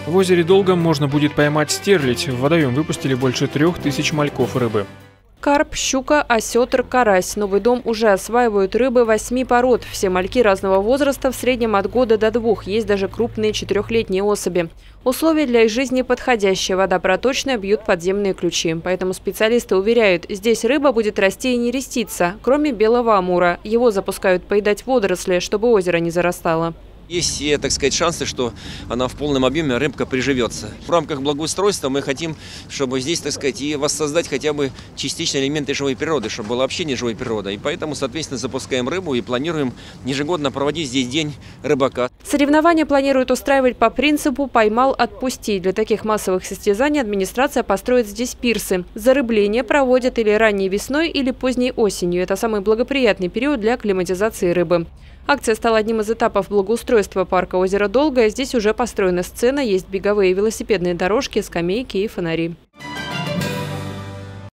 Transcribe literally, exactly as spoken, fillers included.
В озере Долгом можно будет поймать стерлядь. В водоем выпустили больше трех тысяч мальков рыбы. Карп, щука, осетр, карась. Новый дом уже осваивают рыбы восьми пород. Все мальки разного возраста, в среднем от года до двух. Есть даже крупные четырехлетние особи. Условия для их жизни подходящие. Вода проточная, бьют подземные ключи. Поэтому специалисты уверяют, здесь рыба будет расти и не реститься, кроме белого амура. Его запускают поедать водоросли, чтобы озеро не зарастало. Есть, так сказать, шансы, что она в полном объеме, рыбка приживется. В рамках благоустройства мы хотим, чтобы здесь, так сказать, и воссоздать хотя бы частично элементы живой природы, чтобы было общение с живой природой. И поэтому, соответственно, запускаем рыбу и планируем ежегодно проводить здесь день рыбака. Соревнования планируют устраивать по принципу «поймал, отпусти». Для таких массовых состязаний администрация построит здесь пирсы. Зарыбление проводят или ранней весной, или поздней осенью. Это самый благоприятный период для акклиматизации рыбы. Акция стала одним из этапов благоустройства парка озера Долгое. Здесь уже построена сцена, есть беговые и велосипедные дорожки, скамейки и фонари.